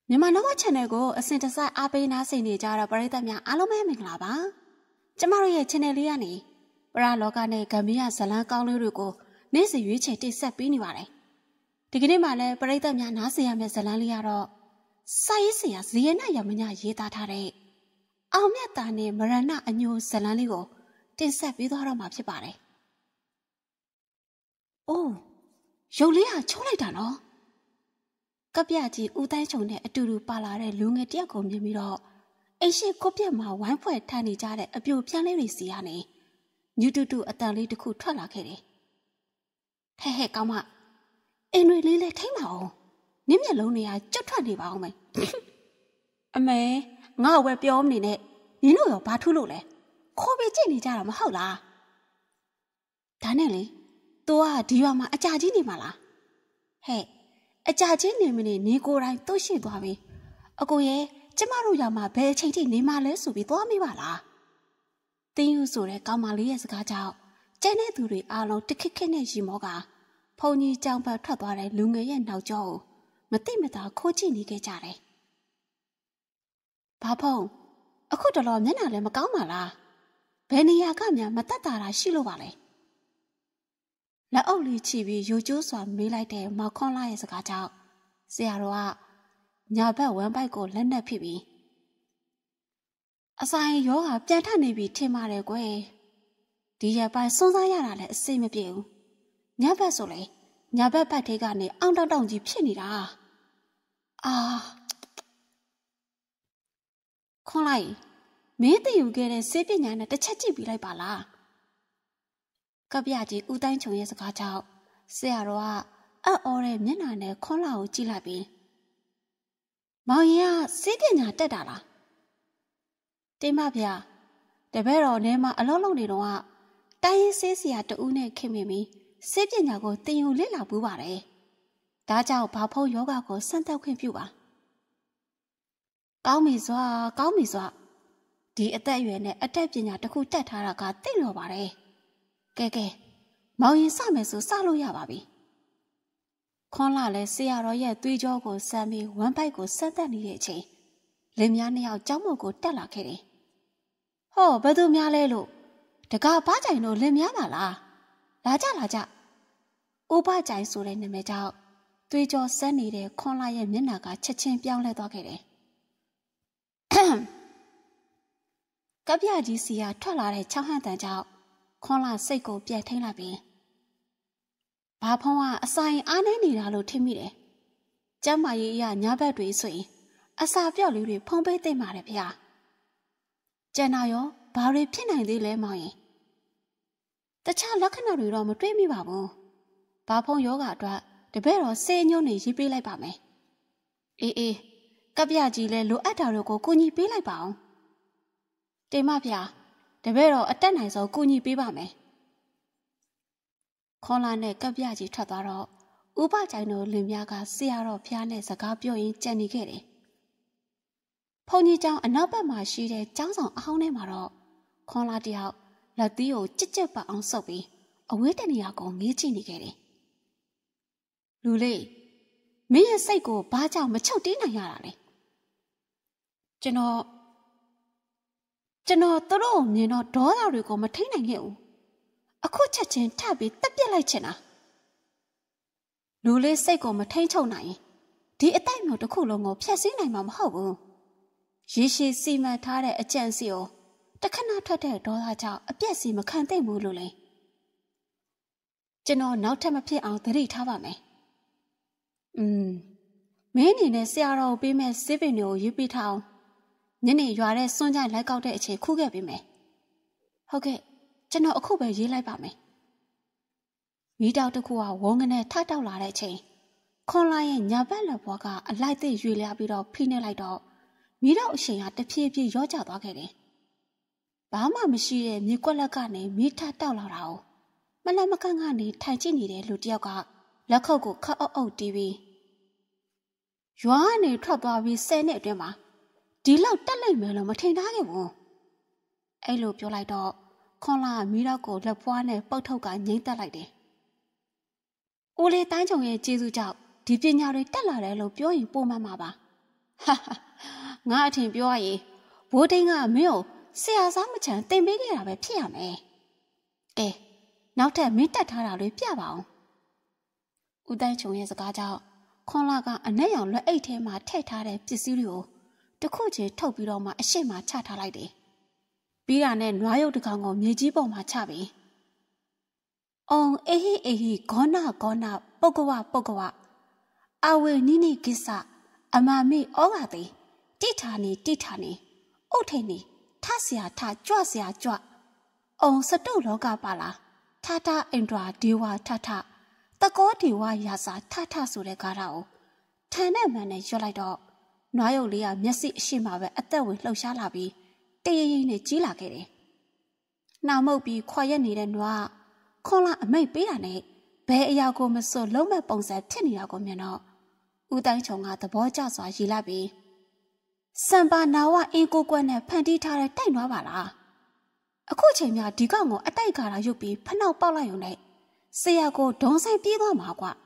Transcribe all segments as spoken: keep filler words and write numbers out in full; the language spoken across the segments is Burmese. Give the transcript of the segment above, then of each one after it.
မြန်မာနဝချန်နယ်ကိုအစင်တစိုက်အားပေးနားဆင်နေကြတဲ့ပရိသတ်များအားလုံးပဲမင်္ဂလာပါကျမတို့ရဲ့ channel လေးကနေပရလောကနဲ့ဂမ်ဘီယာဇလန်းကောင်းလေးတွေကိုနေ့စဉ်ရွေးချယ်တင်ဆက်ပေးနေပါတယ်ဒီကနေ့မှလည်းပရိသတ်များနားဆင်ရမယ့်ဇလန်းလေးကတော့စာရေးဆရာဇီယနာရမညာရေးသားထားတဲ့အောင်မြတ်တာနဲ့မရဏအညိုဇလန်းလေးကိုတင်ဆက်ပေးသွားတော့မှာဖြစ်ပါတယ်အိုးရုပ်လေးဟာချိုးလိုက်တာနော်ကပြကြီးဦးတိုင်းချုံနဲ့အတူတူပါလာတဲ့လူငယ်တယောက်ကိုမြင်ပြီးတော့အိရှိကိုပြက်မှာဝိုင်းဖွဲ့ထိုင်နေကြတဲ့အပြိုပြန်းလေးတွေစီကနေညူတူတူအတန်လေးတစ်ခုထွက်လာခဲ့တယ်။ဟဲ့ဟဲ့ကောင်းမအင်းတွေလေးလေးထိမ့်ပါအောင်နင်းမျက်လုံးတွေကကျွတ်ထွက်နေပါအောင်မေ။အမေငါ့ဝဲပြောမနေနဲ့နင်းတို့ရောဘာထူးလို့လဲခေါ်ပေးကြည့်နေကြတာမဟုတ်လား။ဒါနဲ့လေ तू ကဒီရွာမှာအကြာကြီးနေမှာလား။ဟဲ့အကြာချင်းနေမနေနေကိုယ်တိုင်တို့ရှိသွားပြီအကိုရဲ့ကျမတို့ရောက်မှာဘယ်အချိန်ထိနေမှလဲဆိုပြီးသွားမိပါလားတင်းယူဆိုတဲ့ကောင်မလေးရဲ့စကားကြောင့်ကျန်တဲ့သူတွေအားလုံးတခက်ခက်နဲ့ရီမောကဖုန်ကြီးကြောင်ဘက်ထွက်သွားတဲ့လူငယ်ရဲ့နောက်ကျောကိုမသိမသာခိုးကြည့်နေခဲ့ကြတယ်ဘာဖုန်အခုတလောမျက်နှာလည်းမကောင်းပါလားဘယ်နေရာကမှမတက်တာတာရှိလို့ပါလဲလက်အုပ်လေးချီပြီးရိုကျိုးစွာမေးလိုက်တဲ့မောက်ခွန်လာရဲ့စကားကြောင့်ဆရာတော်ကညာဘက်ဝမ်းပိုက်ကိုလက်နဲ့ဖိပြီးအဆိုင်ရောဂါပြန်ထနေပြီထင်ပါတယ်ကွယ်ဒီရပိုင်းစွန်းစားရတာလည်းအစိမ့်မပြေဘူးညဘက်ဆိုလေညဘက်ဘက်ထဲကနေအောင်းတောက်တောင်ကြီးဖြစ်နေတာအာခွန်လိုက်မင်းသိယူခဲ့တဲ့စေပညာနဲ့တစ်ချက်ကြည့်ပြီးလိုက်ပါလားကပြကြီးဦးတိုင်းချုံရဲ့စကားကြောင့်ဆရာတော်ကအံ့ဩတဲ့မျက်နှာနဲ့ခွန်လာကိုကြည့်လိုက်ပြီးမောင်ရင်ကစေးပညာတက်တာလားတင်းမဗျာတပည့်တော်ထဲမှာအလုံးလုံးနေတော့ကတိုင်းရင်းစေးစရာတူးနဲ့ခင်မိပြီးစေးပညာကိုတင်ယူလေ့လာပူးပါတယ်ဒါကြောင့်ဘာဖုံးယောဂကိုစမ်းသပ်ခွင့်ပြုပါကောင်းပြီစွာကောင်းပြီစွာဒီအသက်အရွယ်နဲ့အတတ်ပညာတစ်ခုတက်ထားတာကသိလျော်ပါတယ်ကဲကဲမောင်ရင်စမယ်ဆိုစလို့ရပါပြီခွန်လာလဲဆရာတော်ရဲ့သွေးကြောကိုစမ်းပြီးဝမ်းပိုက်ကိုဆက်သက်နေတဲ့အချိန်လင်များနှစ်ယောက်ကျောင်းမကိုတက်လာခဲ့တယ်ဟောဘယ်သူများလဲလို့တကားဘားကြိုင်တို့လင်များပါလားလာကြလာကြဥပကြိုင်ဆိုတဲ့နာမည်ကြောင့်သွေးကြောစမ်းနေတဲ့ခွန်လာရဲ့မျက်နှာကချက်ချင်းပြောင်းလဲသွားခဲ့တယ်ကပြကြီးစီကထွက်လာတဲ့ချောင်းဟန်တန်ကြောင့်ခွန်လာစိတ်ကိုပြတ်ထိန်လိုက်ပြီးဘာဖုံးကအဆိုင်အားနေနေတာလို့ထင်မိတယ်။ကျမ်းမာရေးအရညာဘက်တွေဆိုရင်အစာပြော့လေးတွေဖုံးပေးသိမ့်ပါတယ်ဗျာ။ကျန်တာရောဘာတွေဖြစ်နိုင်သေးလဲမောင်ရင်။တခြားလက္ခဏာတွေတော့မတွေ့မိပါဘူး။ဘာဖုံးယောဂအတွက်တပည့်တော်စေညုံနေရေးပေးလိုက်ပါမယ်။အေးအေးကပြကြီးလဲလိုအပ်တာတွေကိုကူညီပေးလိုက်ပါအောင်။တေမဗျာတပည့်တော်အတက်နိုင်ဆုံးကူညီပေးပါမယ်ခွန်လာနဲ့ကပ်ပြကြီးထွက်သွားတော့ဥပကြိုင်တို့လင်များကဆရာတော်ဖျားနဲ့စကားပြောရင်းကြံနေခဲ့တယ်ဖုန်ကြီးကျောင်းအနောက်ဘက်မှာရှိတဲ့ကျောင်းဆောင်အဟောင်းထဲမှာတော့ခွန်လာတယောက်လက်သီးကိုကြစ်ကြက်ပတ်အောင်ဆုပ်ပြီးအဝေးတနေရာကိုငေးကြည့်နေခဲ့တယ်လူလေးမင်းရဲ့စိတ်ကိုဘာကြောင့်မချုပ်တင်းနိုင်ရတာလဲကျွန်တော်ကျွန်တော်တို့မြင်တော့ဒေါသတွေကိုမထိန်နိုင်ခဲ့ဘူးအခုချက်ချင်းထပ်ပြီးတက်ပြစ်လိုက်ချင်တာလူလေးစိတ်ကိုမထိန်ချုပ်နိုင်ရင်ဒီအတိုက်မျိုးတစ်ခုလုံးကိုဖျက်ဆီးနိုင်မှာမဟုတ်ဘူးရေရှည်စီမံထားတဲ့အကြံစီကိုတခဏထွက်တဲ့ဒေါသကြောင့်အပြက်စီမခံသိမ့်ဘူးလို့လေကျွန်တော်နောက်ထပ်မဖြစ်အောင်သတိထားပါမယ်อืมမင်းအနေနဲ့ဆရာတော်ကိုပေးမဲ့စစ်ပင်တွေကိုရေးပေးထားအောင်ညနေရွာတဲ့စွန့်ကြိုင်လိုက်ကောက်တဲ့အချိန်ခူးခဲ့ပေးမယ်ဟုတ်ကဲ့ကျွန်တော်အခုပဲရေးလိုက်ပါမယ်မိတောက်တစ်ခုကဝုန်းကနေထတောက်လာတဲ့အချိန်ခွန်လာရဲ့ညာဘက်လက်ဘွားကအလိုက်သိရွေလျားပြီးတော့ဖိနေလိုက်တော့မိတောက်အချိန်ကတဖြည်းဖြည်းရောကျသွားခဲ့တယ်ဘာမှမရှိတဲ့မြေကွက်လက်ကနေမိထတောက်လာတာကိုမလန့်မကန့်ကနေထိုင်ကြည့်နေတဲ့လူတစ်ယောက်ကလက်ခုပ်ကိုခတ်အုပ်အုပ်တီးပြီးရွာကနေထွက်သွားပြီးဆယ်နှစ်အတွင်းမှာဒီလောက်တက်လိုက်မယ်လို့မထင်ထားခဲ့ဘူးအဲ့လိုပြောလိုက်တော့ခွန်လာမီးတော့ကိုလက်ဖွားနဲ့ပုတ်ထုတ်ကငိမ့်တက်လိုက်တယ်။ဦးလေးတိုင်းချုံရဲ့ကျေးဇူးကြောင့်ဒီပညာတွေတက်လာတယ်လို့ပြောရင်ပိုမှန်မှာပါ哈哈，我听表阿姨，我听啊没有，下啥么钱对没给那边骗没？哎，နောက်ထပ်မင်းတက်ထားတာလေးပြပါအောင်ဦးတိုင်းချုံရဲ့စကားကြောင့်ခွန်လာကအနက်ရောင်လွှဲအိတ်ထဲမှာထည့်ထားတဲ့ပစ္စည်းတွေကိုတစ်ခုချင်းထုတ်ပြီးတော့မှအရှိမချထားလိုက်တယ်ပြီးတာနဲ့နွားရုပ်တစ်ကောင်ကိုမြေကြီးပေါ်မှာချပြီးအောင်အေးဟေးအေးဟေးဂေါနာဂေါနာပုတ်ကဝပုတ်ကဝအဝေနီနီကိစ္စအမမီဩဃာတိတိထာနီတိထာနီဥထိန်နီထဆရာထကြွဆရာကြွအောင်စတုလောကပါလားထထအင်ဒရာဒေဝထထတကောဒေဝရာစာထထဆိုတဲ့ကားတာကိုထန်တဲ့မှန်နဲ့ရွတ်လိုက်တော့နွားရုပ်လေးကမျက်စိအရှိမှပဲအသက်ဝင်လှုပ်ရှားလာပြီးတရရိပ်နဲ့ကြီးလာခဲ့တယ်။နှာမုတ်ပြီးခွာရက်နေတဲ့နွားခွန်လာအမိတ်ပေးတာနဲ့ဘယ်အရာကိုမစွလုံးမဲ့ပုံစံဖြစ်နေတာကိုမြင်တော့ဦးတိုင်းချုံကသဘောကျစွာရည်လိုက်ပြီးစံပါနာဝအင်းကိုကွက်နဲ့ဖန်တီးထားတဲ့တိုက်နွားပါလား။အခုချိန်များဒီကောင်ကိုအတိုက်ကာတာရုပ်ပြီးဖနှောက်ပေါက်လိုက်ရုံနဲ့ဆရာကိုဒုံဆိုင်ပြေးသွားမှာကွာ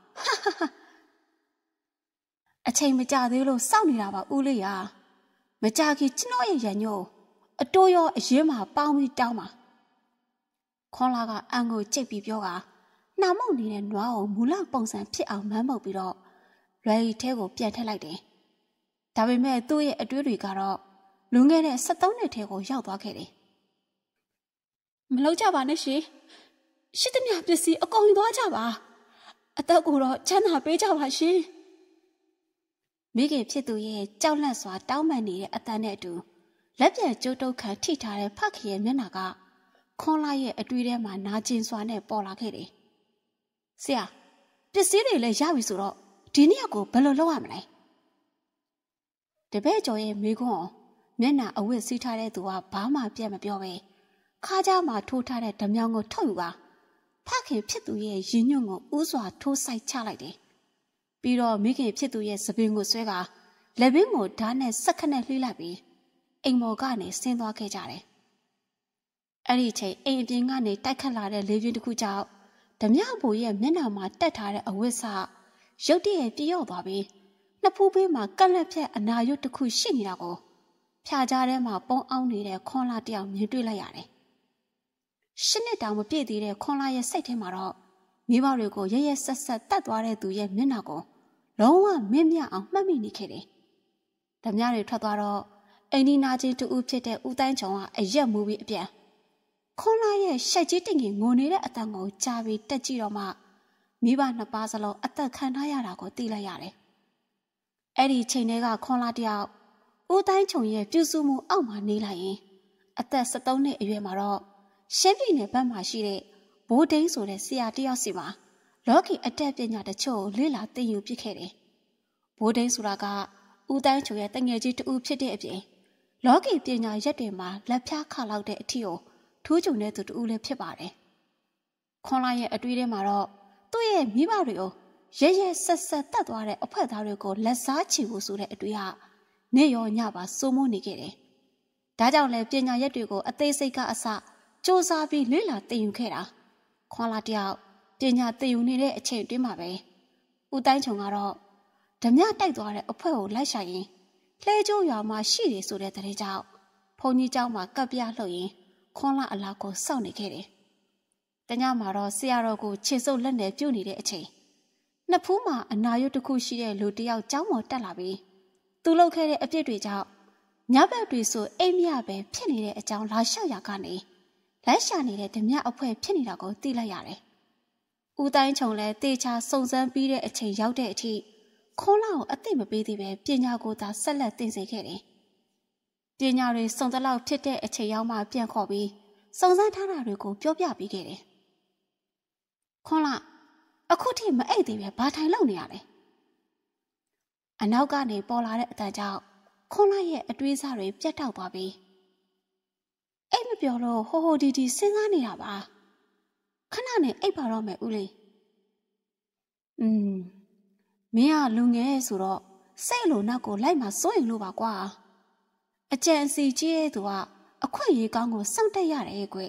အချိန်မကြသေးလို့စောင့်နေတာပါဦးလေးရာမကြခင်ကျွန်တော်ရဲ့ရညို့အတိုးရောအရင်မှပေါင်းပြီးတောင်းပါခွန်လာကအန်ကိုကြိတ်ပြီးပြောကနှာမုတ်နေတဲ့နွားကိုမူလပုံစံဖြစ်အောင်မန်းမုတ်ပြီးတော့လွယ်ရီထဲကိုပြန်ထည့်လိုက်တယ်ဒါပေမဲ့သူ့ရဲ့အတွေးတွေကတော့လွန်ခဲ့တဲ့၁၃နှစ်ထဲကိုရောက်သွားခဲ့တယ်မလောက်ကြပါနဲ့ရှင်ရှိသမျှပစ္စည်းအကုန်ယူသွားကြပါအသက်ကိုတော့ချမ်းသာပေးကြပါရှင်မိခင်ဖြစ်သူရဲ့ကြောက်လန့်စွာတောင်းပန်နေတဲ့အတန်နဲ့အတူလက်ပြန်ကျိုးတုတ်ခံထိထားတဲ့ဖခင်ရဲ့မျက်နှာကခွန်လာရဲ့အတွေ့ထဲမှာနာကျင်စွာနဲ့ပေါ်လာခဲ့တယ်ဆရာပစ္စည်းတွေလည်းရပြီဆိုတော့ဒီနေ့ကိုဘယ်လိုလုပ်ရမလဲတပည့်ကျော်ရဲ့မိခွန်းမျက်နှာအဝတ်စီးထားတဲ့သူကဘာမှပြတ်မပြောပဲခါးကြားမှာထိုးထားတဲ့ဓမြောင်ကိုထုတ်ယူပါဖခင်ဖြစ်သူရဲ့ရင်ညွန့်ကိုဥစွာထိုးဆိုင်ချလိုက်တယ်ပြီးတော့မိခင်ဖြစ်သူရဲ့သပင်ကိုဆွဲကလက်ဘင်းကိုဓာတ်နဲ့စက်ခနဲ့လှိလိုက်ပြီးအိမ်မော်ကနေဆင်းသွားခဲ့ကြတယ်အဲ့ဒီချိန်အိမ်အပြင်ကနေတိုက်ခတ်လာတဲ့လေပြင်းတစ်ခုကြောင့်ဓမြဘူရဲ့မျက်နှာမှာတက်ထားတဲ့အဝတ်စရုတ်တရက်ပြေရောက်သွားပြီးနှစ်ဖူးပေးမှာကက်လက်ဖြက်အနာရွတ်တစ်ခုရှိနေတာကိုဖြာကြားထဲမှာပုံအောင်နေတဲ့ခွန်လာတယောက်မြင်တွေ့လိုက်ရတယ်ရှစ်နှစ်တောင်မပြည့်သေးတဲ့ခွန်လာရဲ့စိတ်ထဲမှာတော့မိဘတွေကိုရရဆက်ဆက်တတ်သွားတဲ့သူရဲ့မျက်နှာကိုလုံးဝမင်းမြအောင်မှတ်မိနေခဲ့တယ်။ဓမြတွေထွက်သွားတော့အိန္ဒိနာချင်းတူဦးဖြစ်တဲ့ဦးတိုင်းချုံကအရက်မူပြီးအပြန်ခွန်လာရဲ့ရှိုက်ကြီးတင်ငင်ငိုနေတဲ့အတန်ကိုကြားပြီးတက်ကြည့်တော့မှမိဘနှစ်ပါးစလုံးအသက်ခံထားရတာကိုသိလိုက်ရတယ်။အဲ့ဒီချိန်တွေကခွန်လာတယောက်ဦးတိုင်းချုံရဲ့ပြုစုမှုအောက်မှာနေလိုက်ရင်အသက်၁၃နှစ်အရွယ်မှာတော့ရှမ်းပြည်နယ်ဘက်မှာရှိတဲ့ဘိုးဒိန်းဆိုတဲ့ဆရာတယောက်စီမှာလောကီအတက်ပညာတချို့လေ့လာသင်ယူပြခဲ့တယ်။ဘိုးဒိန်းဆိုတာကဦးတိုင်းချုံရဲ့တငယ်ချင်းတူဖြစ်တဲ့အပြင်လောကီပညာရက်တွေမှာလက်ဖြားခါလောက်တဲ့အထီကိုထူးချွန်တဲ့သူတူလည်းဖြစ်ပါတယ်။ခွန်လာရဲ့အတွေ့အထဲမှာတော့သူ့ရဲ့မိဘတွေကိုရဲရဲဆက်ဆက်တတ်သွားတဲ့အဖွဲသားတွေကိုလက်စားချီဖို့ဆိုတဲ့အတွေ့ဟာနေရောညပါစိုးမိုးနေခဲ့တယ်။ဒါကြောင့်လည်းပညာရက်တွေကိုအသေးစိတ်ကအစစ조사ပြီးလေ့လာသင်ယူခဲ့တာခွန်လာတယောက်ပညာသင်ယူနေတဲ့အချိန်တွင်းမှာပဲဦးတိုင်းချုံကတော့ဓမြတိုက်သွားတဲ့အဖွဲကိုလိုက်ရှာရင်လှဲကျိုးရွာမှာရှိတယ်ဆိုတဲ့တဲ့ကြောင့်ဘုံကြီးเจ้าမှာကပ်ပြလှုပ်ရင်ခွန်လာအလားကိုစောင့်နေခဲ့တယ်။တညမှာတော့ဆရာတော်ကိုခြေစုပ်လက်နဲ့ပြုတ်နေတဲ့အချိန်နှစ်ဖူးမှာအနာရွတ်တစ်ခုရှိတဲ့လူတယောက်เจ้าမော်တက်လာပြီးသူလှုပ်ခဲ့တဲ့အပြစ်တွေကြောင့်ညဘက်တွေဆိုအိမ်မရပဲဖြစ်နေတဲ့အကြောင်းလာလျှောက်ရကနေလက်ရှာနေတဲ့ဓမြအဖွဲဖြစ်နေတာကိုသိလိုက်ရတယ်။ဦးတိုင်းချုံလည်းတေချာစုံစမ်းပြီးတဲ့အချိန်ရောက်တဲ့အထိခွန်လာကိုအသိမပေးသေးပဲပညာကိုသာဆက်လက်သင်စေခဲ့တယ်။ပညာတွေစုံတလောက်ဖြစ်တဲ့အချိန်ရောက်မှပြန်ခေါ်ပြီးစုံစမ်းထားတာတွေကိုပြောပြပေးခဲ့တယ်။ခွန်လာအခုထိမအိပ်သေးပဲဘာထိုင်လုပ်နေရလဲ။အနောက်ကနေပေါ်လာတဲ့အတန်ကြောင့်ခွန်လာရဲ့အတွေးစားတွေပြတ်တောက်သွားပြီးအိတ်မပြောတော့ဟိုဟိုဒီဒီစဉ်းစားနေတာပါခဏနဲ့အိတ်ပါတော့မယ်ဦးလေးอืมမင်းကလူငယ်ဆိုတော့စိတ်လိုနောက်ကိုလိုက်မှစိုးရင်လို့ပါကွာအကြံအစီကြီးရဲ့သူကအခွင့်အရေးကောင်းကိုစောင့်တက်ရတယ်ကွ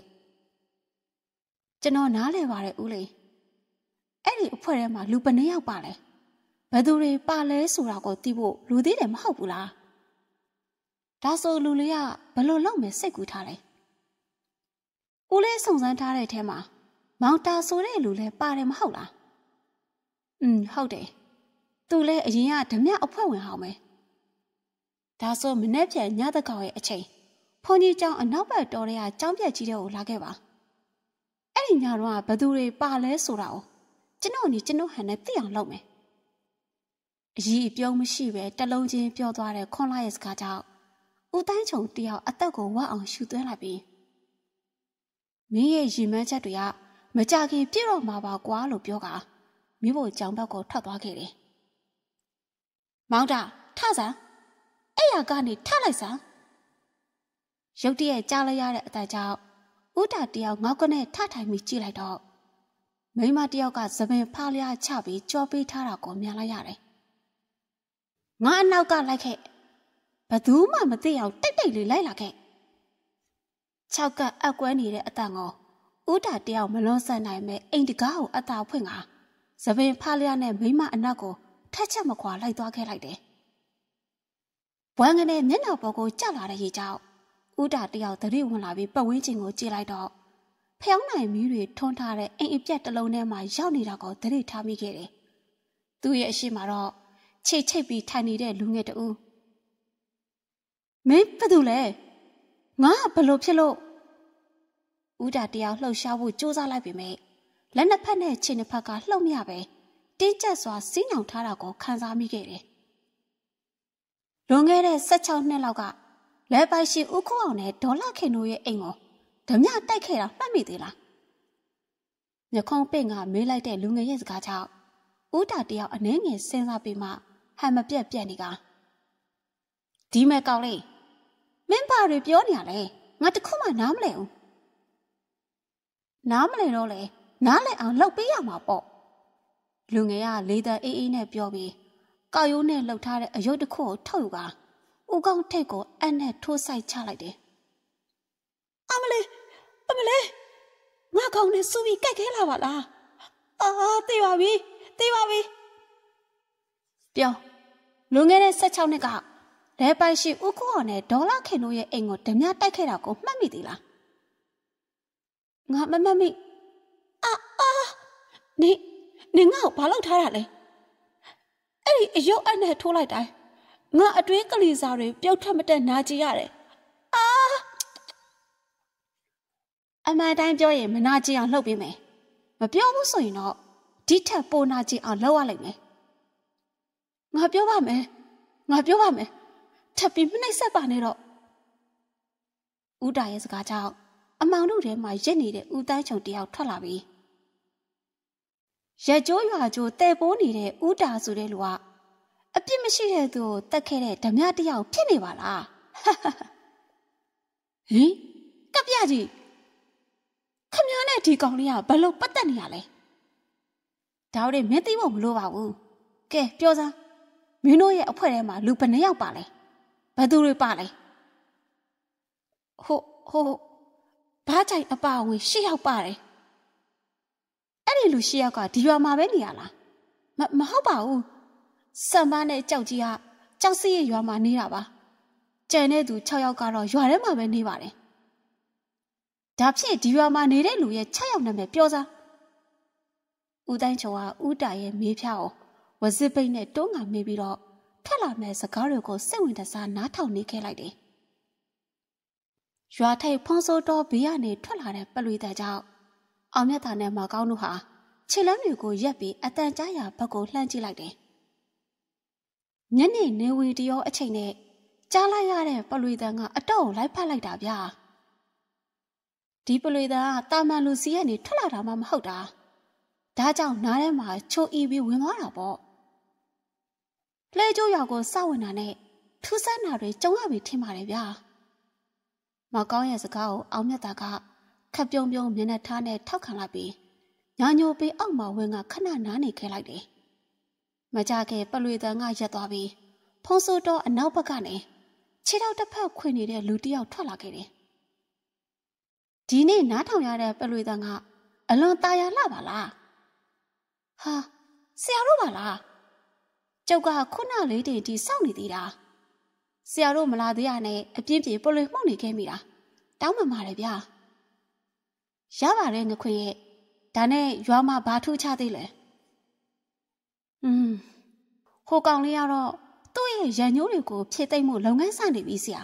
ကျွန်တော်နားလဲပါတယ်ဦးလေးအဲ့ဒီအဖွဲထဲမှာလူပနေရောက်ပါလဲဘယ်သူတွေပါလဲဆိုတာကိုသိဖို့လူသေးတယ်မဟုတ်ဘူးလားဒါဆိုလူလေးကဘယ်လိုလုပ်မယ်စိတ်ကူးထားလဲဦးလေးစုံစမ်းထားတဲ့ထဲမှာမောင်တာဆိုတဲ့လူလည်းပါတယ်မဟုတ်လားอืมဟုတ်တယ်သူလည်းအရင်ကဓမြအဖွဲ့ဝင်ဟောင်းပဲဒါဆိုမနေ့ပြန်ညတကောင်ရဲ့အချိန်ဘုန်းကြီးကျောင်းအနောက်ဘက်တော်ထဲကကျောင်းပြက်ကြီးတဲ့ကိုလာခဲ့ပါအဲ့ဒီညတော့ဘယ်သူတွေပါလဲဆိုတာကိုကျွန်တော်ညီကျွန်တော်ဟန်နဲ့သိအောင်လုပ်မယ်အကြီးအပြုံးမရှိပဲတလုံးချင်းပြောသွားတဲ့ခွန်လာရဲ့စကားကြောင့်ဦးတိုင်းချုံတယောက်အသက်ကိုဝတ်အောင်ရှူသွင်းလိုက်ပြီးမင်းရဲ့ရီမန်းချက်တွေကမကြခင်ပြည့်တော့မှာပါကွာလို့ပြောကမိဖို့ကြောင်ဘက်ကိုထွက်သွားခဲ့တယ်မောင်တာထစမ်းအဲ့ရကနေထလိုက်စမ်းရုတ်တရက်ကြားလိုက်ရတဲ့အတိုင်ကြောင့်ဦးတာတယောက်ငေါက်ကနေထထိုင်ပြီးကြည့်လိုက်တော့မိမတယောက်ကသပင်ဖားလျားချပြီးကြောပေးထားတာကိုမြင်လိုက်ရတယ်ငါအနောက်ကလိုက်ခဲ့ဘသူမှမသိအောင်တိတ်တိတ်လေးလိုက်လာခဲ့၆ကအက်ကွဲနေတဲ့အတန်ကိုဦးတာတယောက်မလွန်ဆန်နိုင်မဲ့အိမ်တကားကိုအသာဖွင့်ကသပင်ဖားလျားနဲ့မိမအနောက်ကိုထက်ချက်မခွာလိုက်သွားခဲ့လိုက်တယ်ဘွမ်းကနေမျက်နှာပေါ်ကိုကျလာတဲ့ရေကြောင့်ဦးတာတယောက်သတိဝင်လာပြီးပတ်ဝန်းကျင်ကိုကြည့်လိုက်တော့ဖျောင်းနိုင်မီးတွေထွန်းထားတဲ့အိမ်အပြက်တစ်လုံးထဲမှာရောက်နေတာကိုသတိထားမိခဲ့တယ်သူ့ရဲ့အရှိမတော့ချိတ်ချိတ်ပြီးထိုင်နေတဲ့လူငယ်တူမင်းဘာလို့လဲငါဘလို့ဖြစ်လို့ဦးတာတယောက်လှုပ်ရှားဖို့ကြိုးစားလိုက်ပေမဲ့လက်နှစ်ဖက်နဲ့ခြေနှစ်ဖက်ကလှုပ်မရပဲတင်းကျပ်စွာစီးနှောင်ထားတာကိုခံစားမိခဲ့တယ်လွန်ခဲ့တဲ့၁၆နှစ်လောက်ကလဲပိုင်ရှိဦးခိုးအောင်နဲ့ဒေါ်လာခင်တို့ရဲ့အိမ်ကိုဓမြတိုက်ခဲ့တာမှတ်မိသေးလားညခုံးပင့်ကမေးလိုက်တဲ့လူငယ်ရဲ့စကားကြောင့်ဦးတာတယောက်အနှဲငယ်စဉ်းစားပြီးမှဟန်မပြတ်ပြတ်နေကဒီမဲ့ကောင်းလေးမင်းဘာတွေပြောနေရလဲငါတခုမှနားမလဲဘူးနားမလဲတော့လေနားလဲအောင်လှုပ်ပေးရမှာပေါ့လူငယ်ကလေတံအေးအေးနဲ့ပြောပြီးကောက်ရိုးနဲ့လှုပ်ထားတဲ့အယုတ်တစ်ခုကိုထုတ်ယူကဦးကောင်းထိတ်ကိုအပ်နဲ့ထိုးဆိုင်ချလိုက်တယ်အမလေးအမလေးငါကောင်းနဲ့စူပြီးကြိုက်ခဲလာပါလားအာသိပါပြီသိပါပြီပြောလွန်ခဲ့တဲ့၁၆နှစ်ကလဲပိုင်ရှိဦးကိုအောင်နဲ့ဒေါ်လာခင်တို့ရဲ့အိမ်ကိုဓမြတိုက်ခဲ့တာကိုမှတ်မိသေးလားငါမမှတ်မိအာအာနေနေငါ့ကိုဘာလုပ်ထားတာလဲအဲ့ဒီအယုတ်အနဲ့ထိုးလိုက်တိုင်းငါအတွင်းကလေးစားတွေပြုတ်ထွက်မတက်နာကြည့်ရတယ်အာအမှန်တိုင်းပြောရင်မနာကြည့်အောင်လှုပ်ပေးမယ်မပြောဘူးဆိုရင်တော့ဒီထက်ပိုနာကြည့်အောင်လှုပ်ရလိမ့်မယ်ငါပြောပါမယ်ငါပြောပါမယ်ထပ်ပြီးမနှိမ့်ဆက်ပါနဲ့တော့ဦးတာရဲ့စကားကြောင့်အမောင်တို့ထဲမှာရစ်နေတဲ့ဦးတိုင်းချုံတယောက်ထွက်လာပြီးရက်ကျိုးရွာကျိုးတဲ့ပိုးနေတဲ့ဦးတာဆိုတဲ့လူကအပြစ်မရှိတဲ့သူကိုတတ်ခဲ့တဲ့ဓမြတယောက်ဖြစ်နေပါလားဟင်ကပြကြီးခမည်းနဲ့ဒီကောင်လေးကဘလို့ပတ်သက်နေရလဲဒါတို့မင်းသိဖို့မလိုပါဘူးကဲပြောစမ်းမင်းတို့ရဲ့အဖွဲ့ထဲမှာလူဘယ်နှယောက်ပါလဲဘယ်သူတွေပါလဲဟုတ်ဟုတ်ဘာကြိုင်အပါဝင်ရှစ်ယောက်ပါတယ်အဲ့ဒီလူရှစ်ယောက်ကဒီရွာမှာပဲနေရလားမမဟုတ်ပါဘူးစံမနဲ့ကြောက်ကြီးကကြောက်စီရဲ့ရွာမှာနေတာပါကျန်တဲ့သူ၆ယောက်ကတော့ရွာထဲမှာပဲနေပါတယ်ဒါဖြစ်ဒီရွာမှာနေတဲ့လူရဲ့၆ယောက်နာမည်ပြောစမ်းဦးတိုင်းချုံကဦးတာရဲ့မေးဖြားကိုဝစစ်ပိတ်နဲ့တွန်းငါမေးပြီးတော့ထွက်လာမဲ့စကားတွေကိုစိတ်ဝင်တစားနားထောင်နေခဲ့လိုက်တယ်ရွာထိပ်ဖုံးစိုးတော်ဘေးကနေထွက်လာတဲ့ပလွေတဲ့ကြောင့်အောင်မြတ်သာနဲ့မကောင်းတို့ဟာခြေလမ်းတွေကိုရက်ပြီးအတန်ကြားရာဘက်ကိုလှမ်းကြည့်လိုက်တယ်ညနေနေဝီတရောအချိန်နဲ့ကြားလိုက်ရတဲ့ပလွေတဲ့ကအတော့ကိုလိုက်ဖက်လိုက်တာဗျာဒီပလွေတဲ့ကတာမန်လူစီကနေထွက်လာတာမှမဟုတ်တာဒါကြောင့်နားထဲမှာချိုးအီပြီးဝင်သွားတာပေါ့လဲကျိုးရွာကိုစောင့်ဝင်တာနဲ့ထူးဆန်းတာတွေကြုံရပြီထင်ပါတယ်ဗျာမကောင်းရဲ့စကားကိုအောင်မြတ်တာကခက်ပြုံးပြုံးမျက်နှာထားနဲ့ထောက်ခံလိုက်ပြီးညာညိုပေးအောက်မှာဝင်ကခဏနားနေခဲ့လိုက်တယ်မကြခဲ့ပလွေတန်ကရက်သွားပြီးဖုံးစိုးတော့အနောက်ဘက်ကနေခြေထောက်တစ်ဖက်ခွေနေတဲ့လူတစ်ယောက်ထွက်လာခဲ့တယ်ဒီနေ့နားထောင်ရတဲ့ပလွေတန်ကအလွန်ตาရလှပါလားဟာဆရာတို့ပါလားကျောက်ကခုနလေးတင်ဒီစောင့်နေသေးတာဆရာတို့မလာသေးရနဲ့အပြင်းပြေပလွေမှုန့်နေခဲ့မိတာတောင်းမှမှာတယ်ဗျာရပါတယ်ငခွေရဲ့ဒါနဲ့ရွာမှာဘာထူးခြားသေးလဲอืมဟိုကောင်လေးကတော့သူ့ရဲ့ရန်ညိုးတွေကိုဖြည့်သိမ့်မှုလုပ်ငန်းဆိုင်နေပြီဆရာ